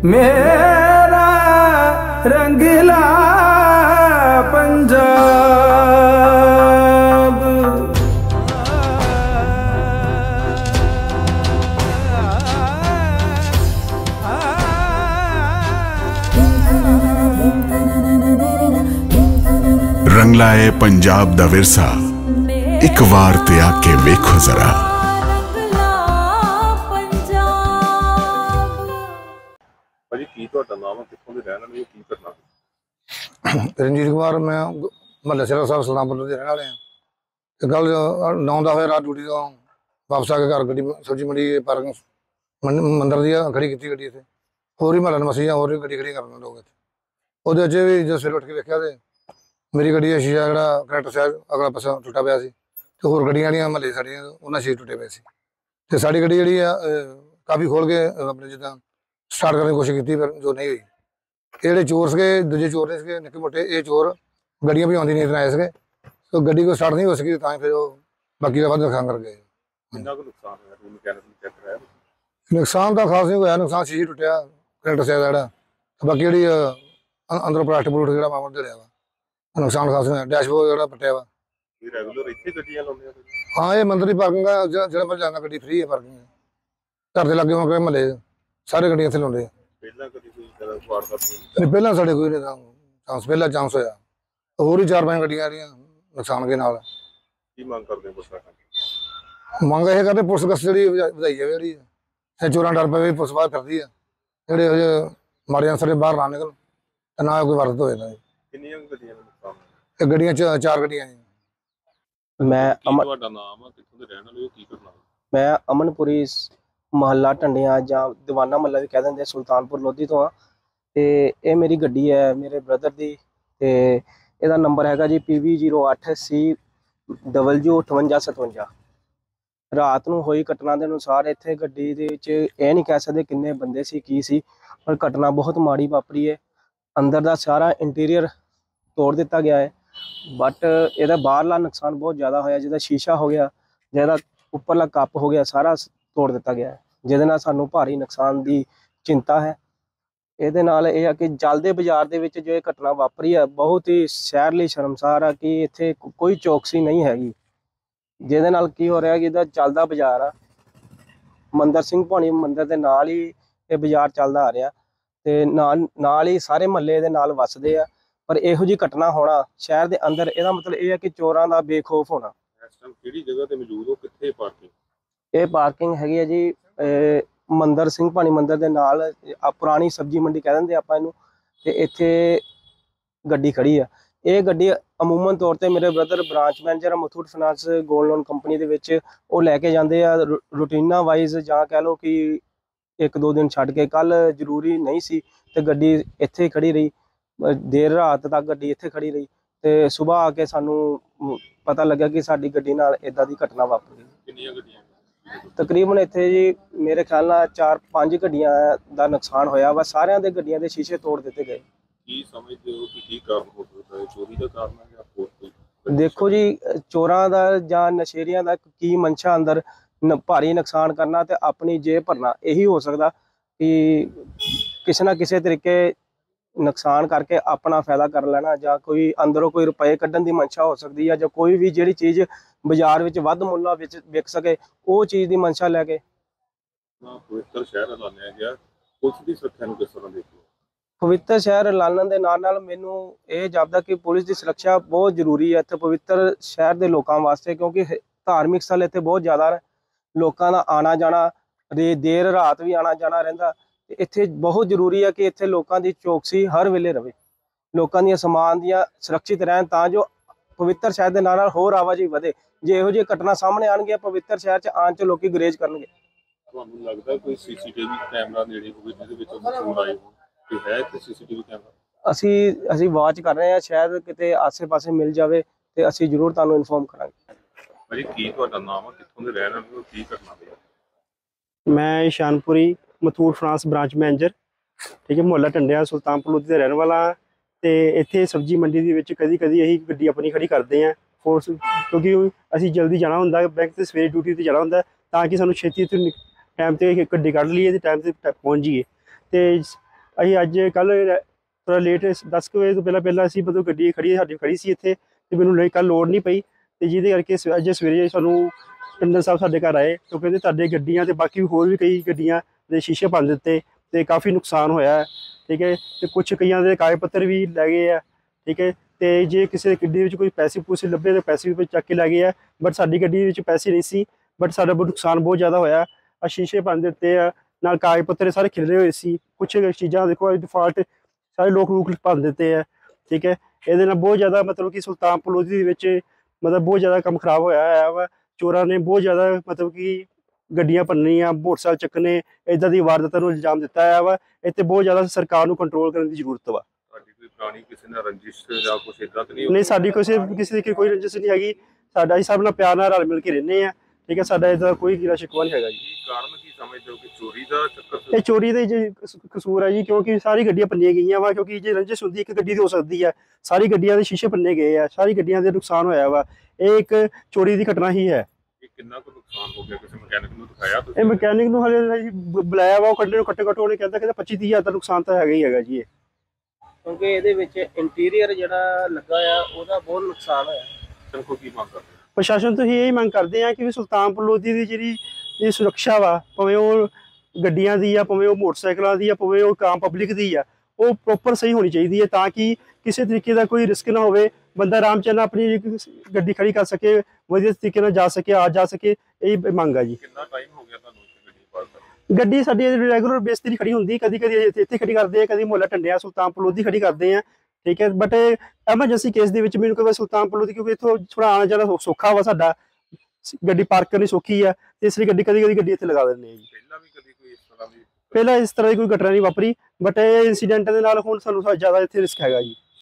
मेरा रंगीला पंजाब। रंगला है पंजाब दा विरसा, एक वार ते आके वेखो जरा। रंजीत कुमार, मैं महल सिरा साहब सुल्तानपुर के रहने वाले हैं। कल 9-10 बजे रात ड्यूटी तो वापस आके घर गड्डी सब्जी मंडी पार्किंग मंदिर दी खड़ी की गड्डी इतने होर ही महल निवासी होर भी गड्डी खड़ी करने लोग इतने वो भी जो सवेरे उठ के वेख्या तो मेरी गड्डी का शीशा जो करैक्टर साहब अगला पासा टुटा पाया तो होर गड्डियां जड़ियाँ महल्ले साड़ियाँ उन्होंने शीशे टुटे पे तो साड़ी गड्डी जी काफ़ी खोल के अपने जिदा स्टार्ट करने की कोशिश की पर जो नहीं हुई। ये चोर से दूजे चोर ने सके निक्के मोटे ये चोर गड्डियां भी आती नहीं इतना आए सके तो गड्डी को स्टार्ट नहीं हो सकी तो फिर बाकी का नुकसान कर गए। नुकसान तो खास नहीं होया, नुकसान शीशे टुटिया करैक्टर साहब जो बाकी जी अंदरों प्लास्टिक प्लूट जो मामूल जड़िया वा नुकसान खास नहीं होया। डैशबोर्ड जो पट्टिया वा। हाँ ये मंदिर की पार्किंग जो मैं जाना गड्डी फ्री है पार्किंग घर के लागे होंगे महल्ले सारे गड्डियां इतने लाते नहीं पहला साढ़े कोई नहीं चांस पहला चांस होया होर ही 4-5 गड्डियां नुकसान के नाल मंग यह करते पुलिस कस्टडी ਵਧਾਈ है जी चोरां डर पे पुलिस बाहर करती है जोड़े माड़े अंसर बाहर ना निकल ना कोई वारदात हो जाए। गड्डियां 4 गड्डियां। मैं अमनपुरी महल्ला ढंडिया ਜਾਂ दीवाना महल्ला भी कह देंगे सुल्तानपुर लोधी तो हाँ तो ये मेरी गड्डी है मेरे ब्रदर की तो यदा नंबर है जी PV08CW5857। रात नूं होई घटना के अनुसार इत्थे गड्डी दे विच यह नहीं कह सकते किन्ने बंदे सी की सी पर घटना बहुत माड़ी वापरी है। अंदर का सारा इंटीरियर तोड़ दिता गया है बट यदा बाहरला नुकसान बहुत ज़्यादा होया जिहदा शीशा हो गया जिहदा उपरला कप हो गया सारा तोड़ दिता गया है जिहदे नाल सानूं भारी नुकसान की चिंता है। ਇਹਦੇ ਨਾਲ ਇਹ ਆ ਕਿ ਜਲਦੇ ਬਾਜ਼ਾਰ ਦੇ ਵਿੱਚ ਜੋ ਇਹ ਘਟਨਾ ਵਾਪਰੀ ਹੈ ਬਹੁਤ ਹੀ ਸ਼ਹਿਰ ਲਈ ਸ਼ਰਮਸਾਰ ਆ ਕਿ ਇੱਥੇ ਕੋਈ ਚੌਕਸੀ ਨਹੀਂ ਹੈਗੀ ਜਿਹਦੇ ਨਾਲ ਕੀ ਹੋ ਰਿਹਾ ਕਿ ਇਹਦਾ ਚੱਲਦਾ ਬਾਜ਼ਾਰ ਆ ਮੰਦਰ ਸਿੰਘ ਭਾਣੀ ਮੰਦਰ ਦੇ ਨਾਲ ਹੀ ਇਹ ਬਾਜ਼ਾਰ ਚੱਲਦਾ ਆ ਰਿਹਾ ਤੇ ਨਾਲ ਹੀ ਸਾਰੇ ਮਹੱਲੇ ਦੇ ਨਾਲ ਵਸਦੇ ਆ ਪਰ ਇਹੋ ਜੀ ਘਟਨਾ ਹੋਣਾ ਸ਼ਹਿਰ ਦੇ ਅੰਦਰ ਇਹਦਾ ਮਤਲਬ ਇਹ ਹੈ ਕਿ ਚੋਰਾਂ ਦਾ ਬੇਖੌਫ ਹੋਣਾ। ਇਸ ਟਾਈਮ ਕਿਹੜੀ ਜਗ੍ਹਾ ਤੇ ਮੌਜੂਦ ਹੋ ਕਿੱਥੇ ਪਾਰਕਿੰਗ? ਇਹ ਪਾਰਕਿੰਗ ਹੈਗੀ ਹੈ ਜੀ ਮੰਦਰ ਸਿੰਘ ਭਾਣੀ ਮੰਦਰ ਦੇ ਨਾਲ ਪੁਰਾਣੀ ਸਬਜ਼ੀ ਮੰਡੀ ਕਹਿ ਦਿੰਦੇ ਆਪਾਂ ਇਹਨੂੰ ਤੇ ਇੱਥੇ ਗੱਡੀ ਖੜੀ ਆ। ਇਹ ਗੱਡੀ ਅਮੂਮਨ ਤੌਰ ਤੇ ਮੇਰੇ brother branch manager Muthoot finance gold loan company ਦੇ ਵਿੱਚ ਉਹ ਲੈ ਕੇ ਜਾਂਦੇ ਆ ਰੂਟੀਨਾ ਵਾਈਜ਼ ਜਾਂ ਕਹਿ ਲਓ ਕਿ 1-2 ਦਿਨ ਛੱਡ ਕੇ। ਕੱਲ ਜ਼ਰੂਰੀ ਨਹੀਂ ਸੀ ਤੇ ਗੱਡੀ ਇੱਥੇ ਖੜੀ ਰਹੀ ਦੇਰ ਰਾਤ ਤੱਕ ਗੱਡੀ ਇੱਥੇ ਖੜੀ ਰਹੀ ਤੇ ਸਵੇਰ ਆ ਕੇ ਸਾਨੂੰ ਪਤਾ ਲੱਗਾ ਕਿ ਸਾਡੀ ਗੱਡੀ ਨਾਲ ਇਦਾਂ ਦੀ ਘਟਨਾ ਵਾਪਰੀ। ਕਿੰਨੀਆਂ ਗੱਡੀਆਂ? तकरीबन इत्थे जी मेरे ख्याल नाल 4-5 गड्डियां दा नुकसान होया वा सारियां दे गड्डियां दे शीशे तोड़ दिते गए। की समझदे हो कि की कारण हो सकदा है? चोरी दा कारण है या होर कोई? देखो जी चोरां दा जां नशेरियां दा की मंशा अंदर भारी नुकसान करना ते अपनी जेब भरना यही हो सकदा कि किसी ना किसी तरीके नुकसान करके अपना फायदा कर लेना ਜਾਂ कोई अंदरों कोई रुपए ਕੱਢਣ ਦੀ ਮਨਸ਼ਾ ਹੋ ਸਕਦੀ ਹੈ ਜਾਂ ਕੋਈ ਵੀ ਜਿਹੜੀ ਚੀਜ਼ ਬਾਜ਼ਾਰ ਵਿੱਚ ਵੱਧ ਮੁੱਲਾਂ ਵਿੱਚ ਵਿਕ ਸਕੇ ਉਹ ਚੀਜ਼ ਦੀ ਮਨਸ਼ਾ ਲੈ ਕੇ। ਪਵਿੱਤਰ ਸ਼ਹਿਰ ਐਲਾਨਿਆ ਗਿਆ, ਪੁਲਿਸ ਦੀ ਸੁਰੱਖਿਆ ਨੂੰ ਕਿਸ ਤਰ੍ਹਾਂ ਦੇਖਦੇ ਹੋ? ਪਵਿੱਤਰ ਸ਼ਹਿਰ ਐਲਾਨਣ ਦੇ ਨਾਲ ਮੈਨੂੰ ਇਹ ਜਾਪਦਾ ਕਿ ਪੁਲਿਸ ਦੀ ਸੁਰੱਖਿਆ ਬਹੁਤ ਜ਼ਰੂਰੀ ਹੈ ਇੱਥੇ ਪਵਿੱਤਰ ਸ਼ਹਿਰ ਦੇ ਲੋਕਾਂ ਵਾਸਤੇ ਕਿਉਂਕਿ ਧਾਰਮਿਕ ਸਥਲ ਇੱਥੇ ਬਹੁਤ ਜ਼ਿਆਦਾ ਹੈ ਲੋਕਾਂ ਦਾ ਆਣਾ ਜਾਣਾ ਦੇਰ ਰਾਤ ਵੀ ਆਣਾ ਜਾਣਾ ਰਹਿੰਦਾ। ਇੱਥੇ ਬਹੁਤ ਜ਼ਰੂਰੀ ਹੈ ਕਿ ਇੱਥੇ ਲੋਕਾਂ ਦੀ ਚੌਕਸੀ ਹਰ ਵੇਲੇ ਰਵੇ ਲੋਕਾਂ ਦੀਆਂ ਸਮਾਨ ਦੀਆਂ ਸੁਰੱਖਿਅਤ ਰਹਿਣ ਤਾਂ ਜੋ ਪਵਿੱਤਰ ਸ਼ਹਿਰ ਦੇ ਨਾਲ ਹੋਰ ਆਵਾਜਾਈ ਵਧੇ। ਜੇ ਇਹੋ ਜਿਹੀ ਘਟਨਾ ਸਾਹਮਣੇ ਆਣਗੀਆਂ ਪਵਿੱਤਰ ਸ਼ਹਿਰ 'ਚ ਆਉਣ 'ਚ ਲੋਕੀ ਗੁਰੇਜ਼ ਕਰਨਗੇ। ਤੁਹਾਨੂੰ ਲੱਗਦਾ ਕੋਈ ਸੀਸੀਟੀਵੀ ਕੈਮਰਾ ਨੇੜੇ ਹੋਵੇ ਜਿਹਦੇ ਵਿੱਚ ਮਸ਼ਹੂਰ ਆਏ ਹੋ ਕਿ ਹੈ ਕਿ ਸੀਸੀਟੀਵੀ ਕੈਮਰਾ? ਅਸੀਂ ਵਾਚ ਕਰ ਰਹੇ ਹਾਂ ਸ਼ਾਇਦ ਕਿਤੇ ਆਸੇ-ਪਾਸੇ ਮਿਲ ਜਾਵੇ ਤੇ ਅਸੀਂ ਜ਼ਰੂਰ ਤੁਹਾਨੂੰ ਇਨਫੋਰਮ ਕਰਾਂਗੇ। ਭਾਜੀ ਕੀ ਤੁਹਾਡਾ ਨਾਮ ਹੈ, ਕਿੱਥੋਂ ਦੇ ਰਹਿਣ ਵਾਲੇ ਹੋ, ਕੀ ਘਟਨਾ ਹੋਈ? मैं Ishanpuri Muthoot finance branch manager ठीक है मुहल्ला ढंडिया सुल्तानपुर लोधी का रहने वाला तो इतने सब्जी मंडी के कभी कभी अं गड्डी अपनी खड़ी करते हैं फोर्स क्योंकि असी जल्दी जाना होंगे बैंक से सवेरे ड्यूटी पर जाना होंगे ताकि सूँ छेती टाइम से गड्डी कढ़ लीए टाइम से पहुँच जाइए। तो ਅਸੀਂ ਅੱਜ ਕੱਲ ਥੋੜਾ ਲੇਟ 10 ਕੁ ਵਜੇ ਤੋਂ ਪਹਿਲਾਂ ਅਸੀਂ ਮਤਲਬ ਗੱਡੀ ਸਾਡੀ ਖੜੀ ਸੀ ਇੱਥੇ, ਤੇ ਮੈਨੂੰ ਕੱਲ ਲੋੜ ਨਹੀਂ ਪਈ, ਤੇ ਜਿਹਦੇ ਕਰਕੇ ਅੱਜ ਸਵੇਰੇ ਸਾਨੂੰ ਟੰਡਨ ਸਾਹਿਬ ਸਾਡੇ ਘਰ ਆਏ, ਤੇ ਕਹਿੰਦੇ ਤੁਹਾਡੇ ਗੱਡੀਆਂ ਤੇ ਬਾਕੀ ਹੋਰ ਵੀ ਕਈ ਗੱਡੀਆਂ ਦੇ ਸ਼ੀਸ਼ੇ ਭੰਨ ਦਿੱਤੇ ਤੇ ਕਾਫੀ ਨੁਕਸਾਨ ਹੋਇਆ, ਠੀਕ ਹੈ। ਤੇ ਕੁਛ ਕਈਆਂ ਦੇ ਕਾਗਜ਼ ਪੱਤਰ ਵੀ ਲੈ ਗਏ ਆ, ਠੀਕ ਹੈ। ਤੇ ਜੇ ਕਿਸੇ ਗੱਡੀ ਵਿੱਚ ਕੋਈ ਪੈਸੇ ਪੂਸੇ ਲੱਭੇ ਤਾਂ ਪੈਸੇ ਵੀ ਚੱਕ ਕੇ ਲੈ ਗਏ ਆ, ਬਟ ਸਾਡੀ ਗੱਡੀ ਵਿੱਚ ਪੈਸੇ ਨਹੀਂ ਸੀ, ਬਟ ਸਾਡਾ ਨੁਕਸਾਨ ਬਹੁਤ ਜ਼ਿਆਦਾ ਹੋਇਆ। ਆ ਸ਼ੀਸ਼ੇ ਭੰਨ ਦਿੱਤੇ ਆ, ਨਾਲ ਕਾਗਜ਼ ਪੱਤਰ ਸਾਰੇ ਖਿਲਰੇ ਹੋਏ ਸੀ, ਕੁਛ ਚੀਜ਼ਾਂ ਦੇਖੋ ਡਿਫਾਲਟ ਸਾਰੇ ਲੋਕ ਭੰਨ ਦਿੱਤੇ ਆ, ਠੀਕ ਹੈ। ਇਹਦੇ ਨਾਲ ਬਹੁਤ ਜ਼ਿਆਦਾ ਮਤਲਬ ਕਿ ਸੁਲਤਾਨਪੁਰ ਲੋਧੀ ਦੇ ਵਿੱਚ ਮਤਲਬ ਬਹੁਤ ਜ਼ਿਆਦਾ ਕੰਮ ਖਰਾਬ ਹੋਇਆ ਵਾ। ਚੋਰਾਂ ਨੇ ਬਹੁਤ ਜ਼ਿਆਦਾ ਮਤਲਬ ਕਿ ਗੱਡੀਆਂ ਭੰਨਣੀਆਂ, ਮੋਟਰਸਾਈਕਲ ਚੱਕਣੇ, ਇੱਦਾਂ ਦੀ ਵਾਰਦਾਤਾਂ ਨੂੰ ਇਲਜ਼ਾਮ ਦਿੱਤਾ ਵਾ। ਇੱਥੇ ਬਹੁਤ ਜ਼ਿਆਦਾ ਸਰਕਾਰ ਨੂੰ ਕੰਟਰੋਲ ਕਰਨ ਦੀ ਜ਼ਰੂਰਤ ਵਾ। ਤੁਹਾਡੀ ਕੋਈ ਪੁਰਾਣੀ ਕਿਸੇ ਨਾਲ ਰੰਜਿਸ਼ ਜਾਂ ਕੁਛ ਇਦਾਂ ਤਾਂ ਨਹੀਂ? ਨਹੀਂ, ਸਾਡੀ ਕਿਸੇ ਦੀ ਕੋਈ ਰੰਜਿਸ਼ ਨਹੀਂ ਹੈਗੀ, ਸਾਡਾ ਹੀ ਸਭ ਨਾਲ ਪਿਆਰ ਨਾਲ ਰਲ ਮਿਲ ਕੇ ਰਹਿੰਦੇ ਆ, ਠੀਕ ਹੈ। ਸਾਡਾ ਇਹਦਾ ਕੋਈ ਗਿਲਾ ਸ਼ਿਕਵਾ ਨਹੀਂ ਹੈਗਾ ਜੀ। ਕਾਰਨ ਕੀ ਸਮਝਦੇ ਹੋ ਕਿ ਚੋਰੀ ਦਾ ਚੱਕਰ? ਇਹ ਚੋਰੀ ਦਾ ਜੇ ਕਸੂਰ ਹੈ ਜੀ, ਕਿਉਂਕਿ ਸਾਰੀ ਗੱਡੀਆਂ ਭੰਨੀਆਂ ਗਈਆਂ ਵਾ। ਕਿਉਂਕਿ ਜੇ ਰੰਜਿਸ਼ ਹੁੰਦੀ ਇੱਕ ਗੱਡੀ ਦੀ ਹੋ ਸਕਦੀ ਹੈ, ਸਾਰੀ ਗੱਡੀਆਂ ਦੇ ਸ਼ੀਸ਼ੇ ਭੰਨੇ ਗਏ ਆ, ਸਾਰੀ ਗੱਡੀਆਂ ਦੇ ਨੁਕਸਾਨ ਹੋਇਆ ਵਾ। ਇਹ ਇੱਕ ਚੋਰੀ ਦੀ ਘਟਨਾ ਹੀ ਹੈ। ਇਹ ਕਿੰਨਾ ਕੁ ਨੁਕਸਾਨ ਹੋ ਗਿਆ? ਕਿਸੇ ਮਕੈਨਿਕ ਨੂੰ ਦਿਖਾਇਆ ਤੁਸੀਂ? ਇਹ ਮਕੈਨਿਕ ਨੂੰ ਹਲੇ ਬੁਲਾਇਆ ਵਾ, ਉਹ ਕੱਢੇ ਨੂੰ ਘੱਟੋ ਉਹਨੇ ਕਹਿੰਦਾ ਕਿ 25-30 ਹਜ਼ਾਰ ਦਾ ਨੁਕਸਾਨ ਤਾਂ ਹੈਗਾ ਹੀ ਹੈਗਾ ਜੀ। ਇਹ ਕਿਉਂਕਿ ਇਹਦੇ ਵਿੱਚ ਇੰਟੀਰੀਅਰ ਜਿਹੜਾ ਲੱਗਾ ਆ ਉਹਦਾ ਬਹੁਤ ਨੁਕਸਾਨ ਹੋਇਆ। ਤੁਹਾਨੂੰ ਕੀ ਮੰਗ ਕਰਦੇ? ਪ੍ਰਸ਼ਾਸਨ ਤੋਂ ਹੀ ਇਹ ਮੰਗ ਕਰਦੇ ਆ ਕਿ ਸੁਲਤਾਨਪੁਰ ਲੋਧੀ ਦੀ ਜਿਹੜੀ ਸੁਰੱਖਿਆ ਵਾ, ਭਾਵੇਂ ਉਹ ਗੱਡੀਆਂ ਦੀ ਆ, ਭਾਵੇਂ ਉਹ ਮੋਟਰਸਾਈਕਲਾਂ ਦੀ ਆ, ਭਾਵੇਂ ਉਹ ਆਮ ਪਬਲਿਕ ਦੀ ਆ, ਉਹ ਪ੍ਰੋਪਰ ਸਹੀ ਹੋਣੀ ਚਾਹੀਦੀ ਹੈ, ਤਾਂ ਕਿ ਕਿਸੇ ਤਰੀਕੇ ਦਾ ਕੋਈ ਰਿਸਕ ਨਾ ਹੋਵੇ, ਬੰਦਾ ਆਰਾਮ ਨਾਲ ਆਪਣੀ ਗੱਡੀ ਖੜੀ ਕਰ ਸਕੇ, ਵਧੀਆ ਤਰੀਕੇ ਨਾਲ ਜਾ ਸਕੇ, ਆ ਜਾ ਸਕੇ। ਇਹ ਮੰਗ ਆ ਜੀ। ਕਿੰਨਾ ਟਾਈਮ ਹੋ ਗਿਆ ਤੁਹਾਨੂੰ ਇੱਥੇ ਗੱਡੀ ਪਾਰਕ ਕਰਦੇ? ਗੱਡੀ ਸਾਡੀ ਰੈਗੂਲਰ ਬੇਸ ਤੇ ਨਹੀਂ ਖੜੀ ਹੁੰਦੀ, ਕਦੀ ਇੱਥੇ ਖੜੀ ਕਰਦੇ ਆ, ਕਦੀ ਮੁਹੱਲਾ ਟੰਡਿਆ ਸੁਲਤਾਨਪੁਰ ਲੋਧੀ ਖੜੀ ਕਰਦੇ ਆ, ਠੀਕ ਹੈ। ਬਟ ਐਮਰਜੈਂਸੀ ਕੇਸ ਦੇ ਵਿੱਚ ਮੈਨੂੰ ਕੋਈ ਸੁਲਤਾਨਪੁਰ ਲੋਧੀ, ਕਿਉਂਕਿ ਇੱਥੋਂ ਥੋੜਾ ਆਉਣਾ ਜਾਣਾ ਸੌਖਾ ਵਾ, ਸਾਡਾ ਗੱਡੀ ਪਾਰਕ ਕਰਨੀ ਸੌਖੀ ਆ, ਤੇ ਇਸ ਲਈ ਕਦੀ ਗੱਡੀ ਇੱਥੇ ਲਗਾ ਦਿੰਦੇ ਆ ਜੀ। ਪਹਿਲਾਂ ਵੀ ਕਦੀ ਕੋਈ ਇਸ ਤਰ੍ਹਾਂ ਦੀ ਪਹਿਲਾਂ ਇਸ ਤਰ੍ਹਾਂ ਦੀ ਕੋਈ ਘਟਨਾ ਨਹੀਂ ਵਾਪਰੀ, ਬਟ ਇਹ ਇੰਸੀਡੈਂਟ ਦੇ ਨਾਲ ਹੁਣ ਸਾਨੂੰ ਜ਼ਿਆਦਾ ਇੱਥੇ ਰਿਸਕ ਹੈਗਾ ਜੀ।